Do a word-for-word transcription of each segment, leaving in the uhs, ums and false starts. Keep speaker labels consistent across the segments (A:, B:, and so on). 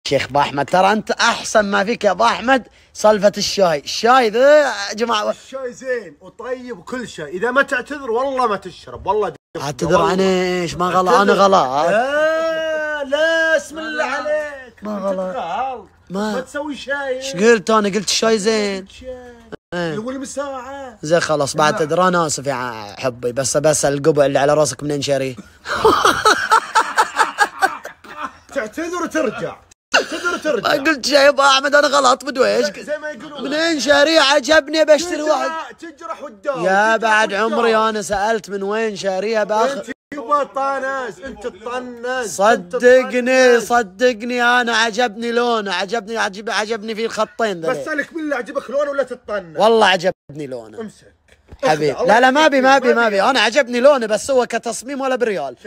A: شيخ ابو احمد ترى انت احسن ما فيك يا ابو احمد سالفه الشاي، الشاي ذا يا جماعه
B: الشاي زين وطيب وكل شيء، اذا ما تعتذر والله ما تشرب. والله
A: اعتذر عن ايش؟ ما غلط انا غلط.
B: لا لا اسم الله عليك
A: ما غلط
B: ما ما تسوي شاي.
A: ايش قلت انا؟ قلت الشاي زين
B: يقول مساعة
A: زين خلاص بعتذر. انا اسف يا حبي بس بس القبع اللي على راسك منين شاريه؟
B: تعتذر وترجع تعتذر وترجع.
A: ما قلت شيء يا ابو احمد انا غلط بدوي ايش
B: زي ما يقولون
A: منين شاريه؟ عجبني بشتري واحد.
B: تجرح قدام
A: يا بعد عمري انا سالت من وين شاريها باخر.
B: انت يبا طانز انت طنز.
A: صدقني صدقني انا عجبني لونه، عجبني عجب عجبني فيه الخطين ذا.
B: بسألك بالله عجبك لونه ولا تطنز؟
A: والله عجبني لونه.
B: امسك
A: حبيبي لا لا ما بي ما بي ما بي انا عجبني لونه بس هو كتصميم ولا بريال.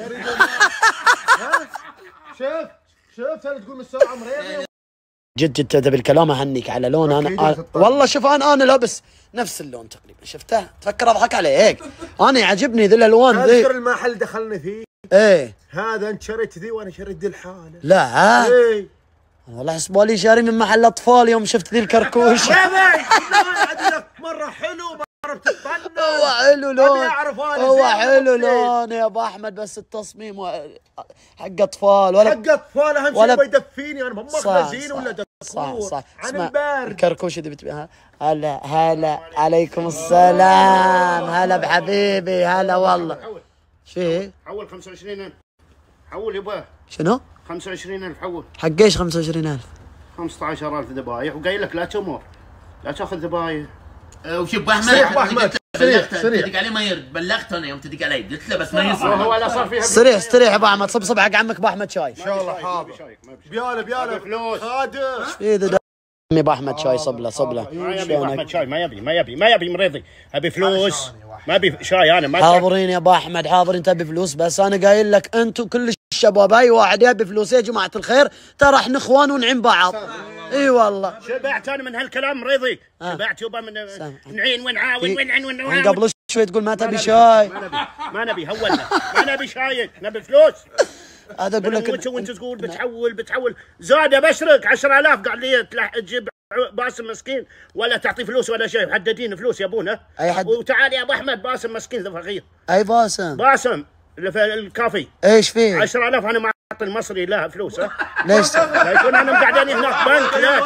B: شوف شوف هل تقول مساعة مريضة؟
A: جد جد تبي الكلام اهنيك على لون. انا, أنا والله شوف انا انا لابس نفس اللون تقريبا شفته؟ تفكر اضحك عليك؟ انا يعجبني ذي الالوان ذي.
B: اذكر المحل دخلنا فيه
A: ايه
B: هذا انت شريت ذي وانا شريت ذي الحالة.
A: لا
B: ايه
A: والله حسبالي شاري من محل اطفال يوم شفت ذي الكركوش.
B: يا بي لك مرة حلو مرة بتطنز.
A: هو حلو لون هو حلو
B: زين.
A: لون يا ابو احمد بس التصميم و... حق اطفال ولا
B: حق اطفال اهم شيء يبغى يدفيني انا مو ماخذ ولا دكتور.
A: صح صح
B: عن البرد.
A: الكركوش اللي بتبيها. هلا هلا عليكم السلام. هلا بحبيبي هلا والله. شو
C: حول خمسة وعشرين ألف حول يبا.
A: شنو؟
C: خمسة وعشرين ألف حول.
A: حق ايش خمسة وعشرين ألف؟
C: خمسة عشر ألف ذبايح وقايل لك لا تمر لا تاخذ ذبايح.
D: وشوف ابو احمد
B: سريع ابو احمد سريع سريع
D: تدق عليه ما يرد. بلغت انا يوم تدق علي قلت له بس ما يصير.
C: هو لا صار فيها
A: استريح استريح ابو احمد. صب صب حق عمك ابو احمد شاي.
B: ان شاء الله حاضر. بياله بياله
C: فلوس
B: خادم.
A: ايه ذا يا ابو احمد شاي صب له صب له.
C: ما يبي ابو احمد شاي ما يبي ما يبي ما يبي مريضي. ابي فلوس ما ابي شاي انا ما.
A: حاضرين يا ابو احمد حاضرين تبي فلوس بس انا قايل لك انتم كل الشباب اي واحد يبي فلوس يا جماعه الخير ترى احنا اخوان ونعين بعض. اي والله
C: شبعت انا من هالكلام مريضي.
A: آه.
C: شبعت يبا من نعين ونعاون ونعن ونعاون.
A: من قبل شوي تقول ما تبي شاي.
C: ما نبي ما نبي هولنا ما نبي شاي نبي فلوس.
A: هذا اقول لك
C: وانت تقول بتحول بتحول زاده بشرك عشرة آلاف قاعد لي تجيب باسم مسكين ولا تعطي فلوس ولا شيء. محددين فلوس يبونه
A: اي حد.
C: وتعال يا ابو احمد باسم مسكين ذا فقير.
A: اي باسم
C: باسم اللي في الكافي
A: ايش فيه؟
C: عشرة آلاف انا ما اعطي المصري لها فلوس. ها
A: ليش؟
C: لا يكون انا مقعداني هناك بنك. لا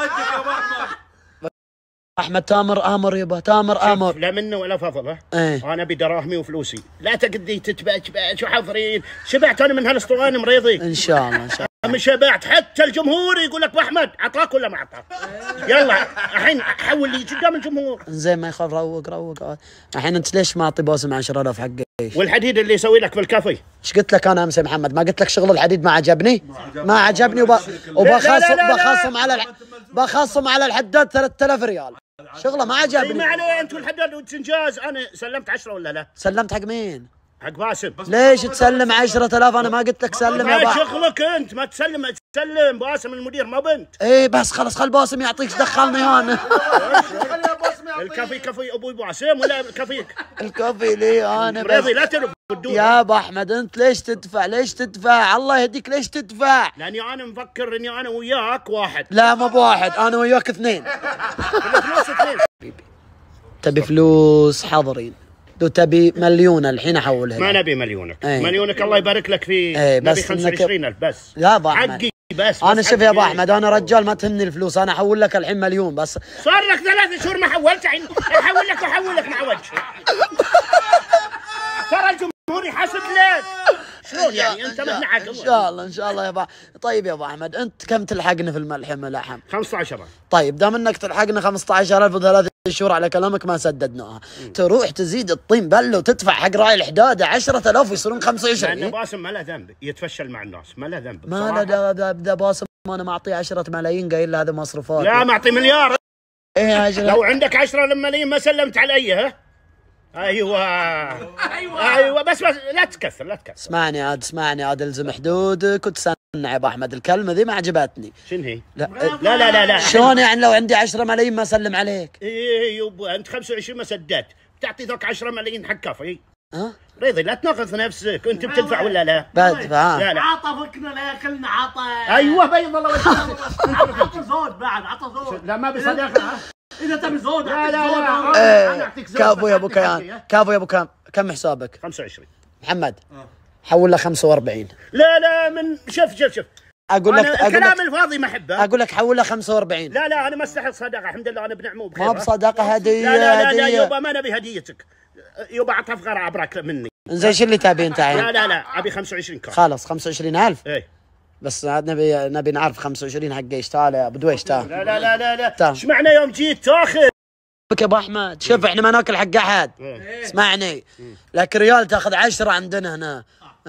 A: احمد تامر امر يبا تامر امر.
C: لا منه ولا فضل. ها
A: ايه
C: انا بدراهمي وفلوسي لا تقدي تتبع شو حاضرين. شبعت انا من هالاسطوانه مريضي.
A: ان شاء الله ان شاء الله.
C: من شبعت حتى الجمهور يقول لك ابو احمد عطاك ولا ما عطاك. يلا الحين حول لي قدام الجمهور.
A: زين ما يخاف روق روق. الحين انت ليش ما اعطي باسم عشرة آلاف حق ايش؟
C: والحديد اللي يسوي لك في الكافي.
A: ايش قلت لك انا امس يا محمد؟ ما قلت لك شغل الحديد ما عجبني؟ ما عجبني وب... وبخصم بخصم على الح... بخصم على الحداد ثلاثة آلاف ريال. شغله ما عجبني.
C: ما عليه انت والحداد وتنجاز. انا سلمت عشرة ولا لا؟
A: سلمت حق مين؟
C: حق باسم.
A: ليش تسلم عشرة آلاف؟ انا ما قلت لك سلم يا
C: ما
A: با.
C: شغلك انت ما تسلم تسلم باسم المدير ما بنت.
A: ايه بس خلص خل باسم يعطيك دخلني انا.
C: الكافي كافي ابوي باسم ولا كافيك؟
A: الكافي لي انا بس.
C: لا تلف
A: يا ابو احمد انت ليش تدفع؟ ليش تدفع؟ الله يهديك ليش تدفع؟
C: لاني انا مفكر اني انا وياك واحد.
A: لا مو بواحد انا وياك اثنين.
C: الفلوس اثنين.
A: تبي فلوس حاضرين. لو تبي مليون الحين احولها.
C: ما نبي مليونك.
A: ايه.
C: مليونك الله يبارك لك فيه.
A: ايه
C: نبي خمسة وعشرين ألف بس.
A: يا ابو احمد
C: حقي بس.
A: انا
C: بس
A: شوف يا ابو
C: حقي.
A: احمد انا رجال ما تهمني الفلوس. انا احول لك الحين مليون بس.
C: صار لك ثلاث شهور ما حولت الحين احول لك واحول لك مع وجهي. ترى الجمهور يحاسب لك. شلون يعني انت ما عقل.
A: ان شاء الله ان شاء الله يا ابو. طيب يا ابو احمد انت كم تلحقنا في الملحمه لحم؟
C: خمسة عشر.
A: طيب دام انك تلحقنا خمسة عشر ألف وثلاث شهور على كلامك ما سددناها. تروح تزيد الطين بله وتدفع حق راعي الحداده عشرة آلاف ويصيرون خمسة وعشرين.
C: لان باسم ما له ذنب يتفشل مع الناس ما له ذنب.
A: ما له ذا باسم انا معطيه عشرة ملايين قايل له هذا مصروفات.
C: لا معطي مليار.
A: ايه عشرة.
C: لو عندك عشرة ملايين ما سلمت علي. ها ايوه ايوه ايوه بس, بس لا تكثر لا تكثر.
A: اسمعني عاد اسمعني عاد الزم حدودك وتسنع يا ابو احمد. الكلمه ذي ما عجبتني.
C: شنو هي؟
A: لا
C: لا لا لا, لا.
A: شلون يعني لو عندي عشرة ملايين ما اسلم عليك؟
C: ايه يبا انت خمسة وعشرين ما سددت بتعطي ذاك عشرة ملايين حق كافي.
A: ها
C: ريضي لا تنغص نفسك، انت بتدفع ولا لا؟
A: بدفع.
C: لا لا
E: عطفكنا لا ياكلنا عطا.
C: ايوه بيض الله وجهك.
E: عطى زود بعد، عطى زود.
C: لا ما بصدقها.
E: اذا تبي زود
C: لا لا
E: زود.
C: لا
A: إيه،
C: انا اعطيك زود.
A: كفو يا ابو
C: بس أعطيك
A: كيان،
C: حقي.
A: كفو يا ابو كام. كم حسابك؟
C: خمسة وعشرين.
A: محمد حول له خمسة وأربعين.
C: لا لا من شوف شوف شوف
A: اقول لك
C: أنا
A: اقول
C: الكلام
A: لك
C: الفاضي ما احبه.
A: اقول لك حول له خمسة وأربعين.
C: لا لا انا ما استحق صدقه، الحمد لله انا بنعمه وبخير.
A: ما بصدقه، هديه.
C: لا لا لا, لا
A: هديه.
C: يبا ما نبي هديتك يبا، اعطها فقره عبرك مني.
A: زين شو اللي تبي انت عين؟
C: لا لا لا ابي خمسة وعشرين كارت.
A: خلاص خمسة وعشرين ألف.
C: ايه
A: بس عاد نبي نبي نعرف خمسة وعشرين حق ايش. تعال يا ابو دويش تعال.
C: لا لا لا لا لا
A: تعال.
C: ايش معنى يوم جيت تاخذ؟
A: بك يا ابو احمد، شوف احنا ما ناكل حق احد. اسمعني، لك ريال تاخذ عشرة عندنا هنا.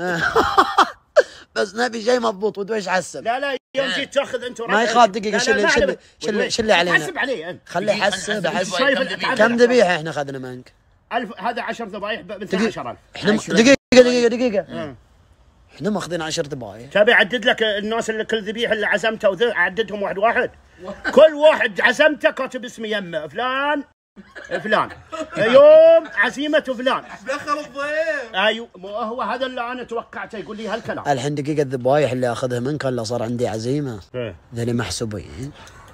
A: بس نبي شيء مضبوط. ودويش حسب.
C: لا لا يوم جيت تاخذ انت
A: ما يخاف دقيقه. شو اللي شو اللي شو اللي شو اللي علينا؟
C: حسب عليه انت.
A: خليه يحسب.
D: نحسب
A: يحسب.
D: كم
A: كم ذبيحه احنا اخذنا منك؟
C: ألف هذا عشر ذبايح ب اثني عشر ألف.
A: احنا دقيقه دقيقه دقيقه احنا ماخذين عشر ذبايح.
C: تبي اعدد لك الناس اللي كل ذبيحه اللي عزمته وذا اعددهم واحد واحد. كل واحد عزمته كاتب اسم يمه فلان فلان، يوم عزيمه فلان.
E: دخل الضيف.
C: ايوه مو هو هذا اللي انا توقعته يقول لي هالكلام.
A: الحين دقيقه الذبايح اللي اخذها منك هلا صار عندي عزيمه.
C: ايه
A: ذولي محسوبين.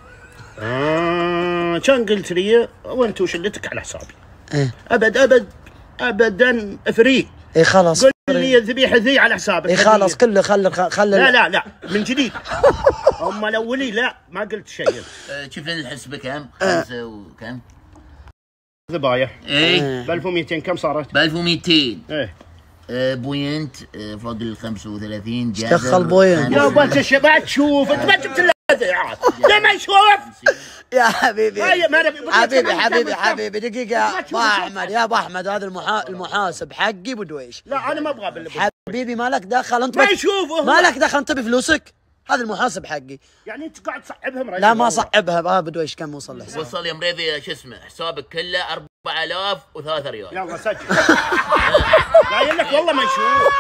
C: آه كان قلت لي وانت وشلتك على حسابي.
A: ايه
C: ابد ابد ابدا فري.
A: ايه خلاص.
C: قل لي الذبيحه ذي على حسابك.
A: ايه خلاص كله خل خل.
C: لا لا لا من جديد. هم الاولي لا ما قلت شيء.
D: شوف لنا الحسبة كم؟ خمسة وكم؟
C: ذبايح
D: ايه
C: ب ألف ومئتين كم صارت؟
D: ب ألف ومئتين.
C: ايه
D: آه، بوينت آه، فوق ال خمسة وثلاثين. جابر
A: دخل بوينت.
C: يا ابو انت الشباب تشوف انت ما جبت الا ذيعات ليه ما يشوف؟
A: يا حبيبي
C: ما ما نبي
A: حبيبي حبيبي حبيبي دقيقة يا ابو احمد. يا ابو احمد هذا المحا... المحاسب حقي بدويش.
C: لا انا ما ابغى باللي
A: حبيبي ما لك دخل انت.
C: ما
A: بت...
C: يشوفه.
A: ما لك دخل انت بفلوسك. هذا المحاسب حقي.
C: يعني انت قاعد تصعبهم رجل.
A: لا ما صعبها. ها بدويش كم وصل الحساب؟
D: وصل يا مريضي شو اسمه حسابك كله أربعة آلاف وثلاثة ريال.
C: يلا سجل. قايل لك والله ما نشوف.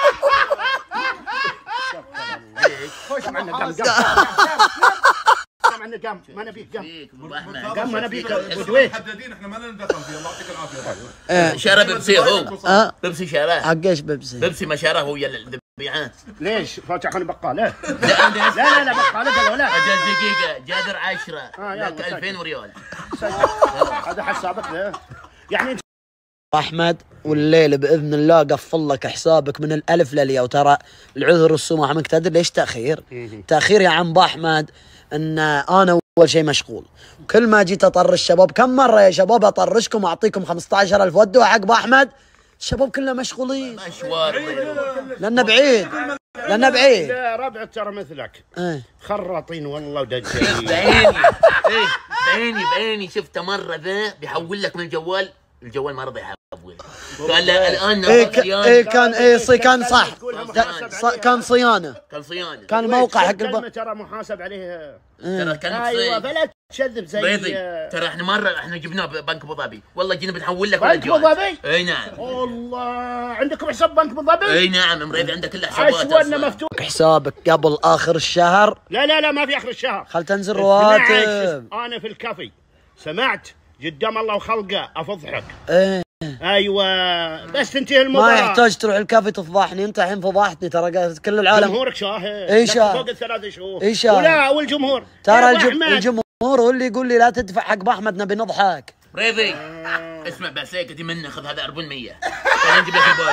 C: خوش معنا قام قام معنا قام ما نبيك قام
D: فيك أبو أحمد.
C: قام ما نبيك بدويش.
E: محددين احنا ما لنا دخل فيه. الله يعطيك العافيه.
D: شارى بيبسي هو.
A: ها
D: بيبسي شاراه.
A: حق ايش بيبسي؟
D: بيبسي ما شاراه هو يا الذبيحات.
C: ليش فاتح خان بقاله؟
D: لا
C: لا لا لا بقاله قالوا لا.
D: أجل دقيقة جابر عشرة
C: آه، يلا،
D: لك ألفين وريال.
C: هذا حسابك له يعني انت
A: احمد والليل باذن الله قفل لك حسابك من الالف للياء. وترى العذر والسماح منك. تدري ليش تاخير؟ تاخير يا عم ابو احمد ان انا اول شيء مشغول. كل ما جيت اطر الشباب كم مره يا شباب اطرشكم واعطيكم خمسة عشر ألف ودوا حق ابو احمد. الشباب كلهم مشغولين
D: مشوار
A: لانه بعيد لانه بعيد.
C: لا ربع ترى مثلك
A: ايه
C: خراطين والله ودجالين.
D: بعيني إيه بعيني بعيني شفته مرة ذا بيحول لك من الجوال. الجوال ما رضى يحول. قال له الآن
A: ايه
D: نبغى
A: ك-
D: ريال.
A: ايه كان ايه صي كان صح.
C: محاسب
A: ص- كان صيانه.
D: كان صيانة.
A: كان الموقع حق
C: كلمة
A: الب...
C: ترى محاسب عليه.
D: ترى كان
C: ايوه
D: صيد.
C: فلا تكذب زي
D: بيضي ترى احنا مرة احنا جبناه بنك ابو ظبي. والله جينا بنحول لك
C: بنك أبو ظبي؟
D: اي نعم.
C: والله عندكم حساب بنك ابو ظبي؟
D: اي نعم مريض عندك كل حسابات
C: عشوة
D: أصلاً.
C: مفتوح.
A: حسابك قبل اخر الشهر.
C: لا لا لا ما في اخر الشهر.
A: خل تنزل
C: اسمعش،
A: رواتب.
C: انا في الكافي سمعت قدام الله وخلقه افضحك.
A: ايه
C: ايوه بس تنتهي
A: ما
C: المباراة.
A: يحتاج تروح الكافي تفضحني. انت الحين فضحتني ترى كل العالم.
C: جمهورك شاهد.
A: إيه
C: لك
A: شاهد.
C: فوق الثلاث شهور.
A: إيه شاهد.
C: ولا والجمهور
A: ترى
C: يا
A: الجم...
C: أبو أحمد.
A: الجمهور هو اللي يقول لي لا تدفع حق ابو احمد نبي نضحك.
D: مريضي اسمع بسيكتي منه خذ هذا أربعمية مية. خلينا نجيب لك الباقي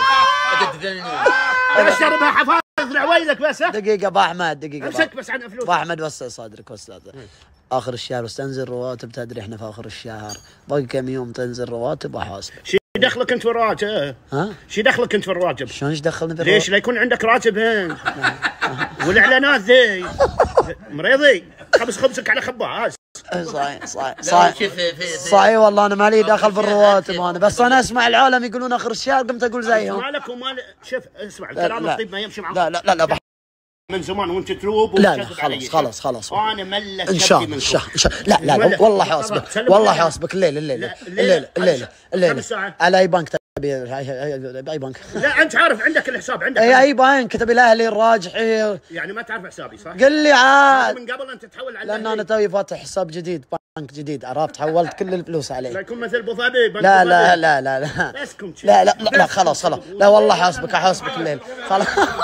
D: خلاص.
C: اشربها حفاظ لعويلك بس. ها؟
A: دقيقة ابو احمد دقيقة
C: امسك بس عن فلوس.
A: ابو احمد وسع صدرك وسع صدرك. اخر الشهر واستنزل رواتب. تدري احنا في اخر الشهر باقي كم يوم تنزل رواتب واحاسبك.
C: شي دخلك انت في الراتب؟
A: ها؟
C: شي دخلك انت في الراتب؟
A: شلون ايش دخلني في
C: ليش لا يكون عندك راتب هند؟ والاعلانات ذي مريضي خبز خبزك على خباز.
A: الراتب؟ صحيح صحيح
D: لا،
A: صحيح
D: شوف في- في-
A: صحيح والله انا مالي دخل في
D: آخر
A: الرواتب
D: الشهر.
A: انا. بس انا اسمع العالم يقولون اخر الشهر قمت اقول زيهم.
C: مالك ومال شوف اسمع
A: لا
C: الكلام
A: لا
C: الطيب ما يمشي معك.
A: لا لا لا, لا بح-
C: من زمان وانت تلوب
A: لا لا
C: وتكذب علي.
A: خلاص خلاص خلاص
C: انا ملت
A: ان شاء
C: شبي
A: الله ان
C: منكم.
A: شاء الله لا لا لا والله حاسبك
C: سلم
A: والله
C: عليها.
A: حاسبك الليله الليله
C: لا،
A: الليله الليله الليله
C: خمس ساعات.
A: على اي بنك تبي اي بنك.
C: لا انت عارف عندك الحساب عندك.
A: اي اي بنك تبي الاهلي الراجحي.
C: يعني ما تعرف حسابي صح؟
A: قل لي عاد
C: من قبل انت تحول على
A: لان انا
C: الأهلي.
A: توي فاتح حساب جديد بنك جديد، عرفت؟ حولت كل الفلوس
C: لا
A: عليه.
C: يكون مثل ابو ظبي.
A: لا لا لا لا لا
C: اسكم
A: لا لا لا, لا خلاص خلاص، لا والله حاسبك حاسبك الليل خلاص.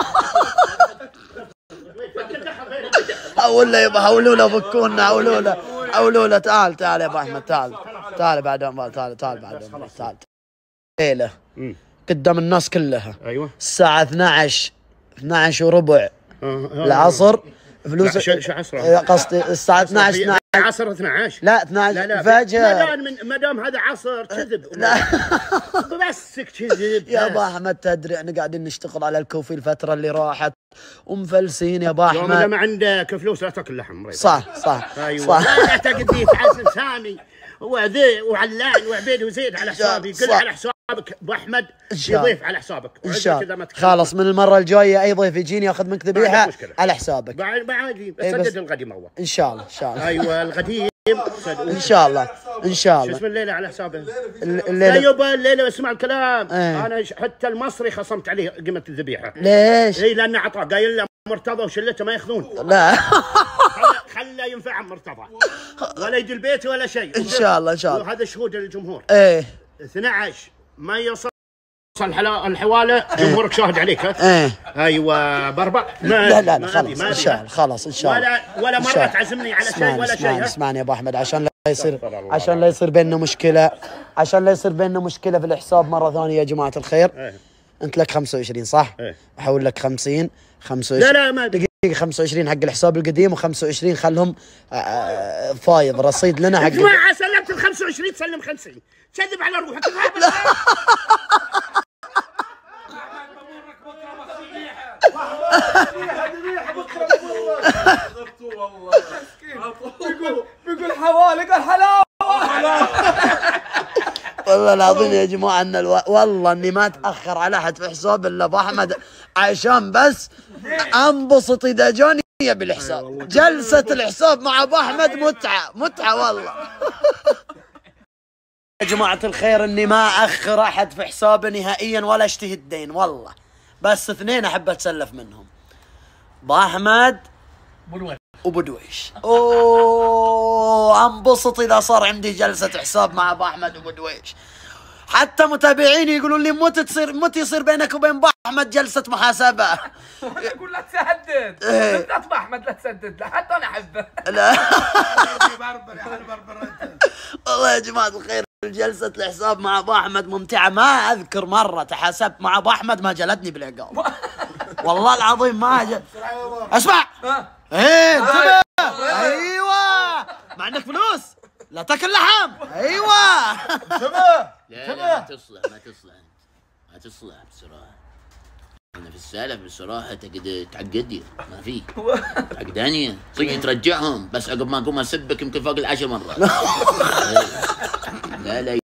A: حولوا له يبا، حولوا له فكونا، حولوا له حولوا له. تعال تعال يا ابو احمد، تعال تعال بعد تعال تعال بعد تعال. ليله قدام الناس كلها.
C: ايوه
A: الساعة اثنعش اثنعش وربع العصر. فلوس
C: شو عصر؟
A: قصدي الساعة اثنعش اثنعش
C: عصر اثنعش.
A: لا اثنعش
C: لا لا
A: فجر.
C: ما دام من ما دام هذا عصر كذب.
A: لا
C: بس كذب
A: يا ابو احمد، تدري احنا قاعدين نشتغل على الكوفي الفترة اللي راحت ومفلسين يا ابو
C: يوم اذا
A: احمد.
C: ما عندك فلوس لا تاكل لحم مريض.
A: صح صح
C: ايوه
A: صح.
C: لا تعتقد لي تعزم سامي وذي وعلان وعبيد وزيد على حسابي. قل
A: صح.
C: على حسابك ابو احمد
A: إن شاء الله.
C: يضيف على حسابك
A: ان شاء الله.
C: خلاص
A: خلاص من المرة الجاية اي ضيف يجيني ياخذ منك ذبيحة على حسابك.
C: بعد بعد
A: إيه بس-
C: سدد القديم اول.
A: ان شاء الله ان شاء الله
C: ايوه القديم
A: ان شاء الله ان شاء
C: شو
A: الله.
C: اسم الليله على حسابه؟
A: الل-
C: لا
A: الليلة
C: يبا الليله اسمع الكلام.
A: إيه.
C: انا ش- حتى المصري خصمت عليه قيمه الذبيحه.
A: ليش؟
C: اي لانه عطاه قايل له مرتضى وشلته ما ياخذون.
A: لا
C: خله خله ينفع مرتضى ولا يجي البيت ولا شيء.
A: ان شاء الله ان شاء الله.
C: وهذا شهود للجمهور.
A: ايه
C: اثنعش ما يوصل الحلا- الحواله جمهورك شاهد عليك. ها؟
A: ايه
C: ايوه باربع.
A: لا لا لا خلاص ان شاء الله خلاص ان شاء الله.
C: ولا ولا
A: إن شاء
C: مره
A: الله.
C: تعزمني على شيء
A: اسمعني
C: ولا شيء.
A: اسمعني
C: ها؟
A: اسمعني يا ابو احمد، عشان لا يصير
C: استغفر الله.
A: عشان لا يصير بيننا مشكله، عشان لا يصير بيننا مشكله في الحساب مره ثانيه يا جماعه الخير.
C: إيه.
A: انت لك خمسة وعشرين صح؟
C: إيه.
A: احول لك خمسين خمسة وعشرين.
C: لا لا ما
A: دقيقه خمسة وعشرين حق الحساب القديم و25 خلهم آه، آه، فايض رصيد لنا حق.
C: اسمع سلمت ال خمسة وعشرين تسلم خمسين. كذب على روحك.
E: بيقول حوالي قال حلاوه.
A: والله العظيم يا جماعه ان الو... والله اني ما اتاخر على احد في حساب الا ابو احمد، عشان بس انبسط اذا جاني بالحساب. جلسه الحساب مع ابو احمد متعه متعه والله. يا جماعه الخير اني ما اخر احد في حسابه نهائيا ولا اشتهي الدين والله، بس اثنين احب اتسلف منهم، ابو احمد وابو دويش. اوه انبسط اذا صار عندي جلسه حساب مع ابو احمد وابو دويش. حتى متابعيني يقولون لي متى تصير متى يصير بينك وبين ابو احمد جلسه محاسبه.
E: وانا اقول لا تسدد.
A: إيه.
E: انت اطبع احمد لا تسدد له حتى انا احبه.
A: لا
E: بربر يا حلو بربر انت.
A: والله يا جماعه الخير جلسه الحساب مع ابو احمد ممتعه. ما اذكر مره تحاسبت مع ابو احمد ما جلدني بالعقاب والله العظيم ما جل... اسمع ايه انتبه. ايوه ما عندك فلوس لا تاكل لحم. ايوه
B: انتبه
D: لا لا ما تصلح ما تصلح انت ما تصلح بصراحه. انا في السالف بصراحه تقعد تعقدي ما في عقدانيه صدق ترجعهم بس عقب ما اقوم اسبك يمكن فوق العشر مرات. لا لا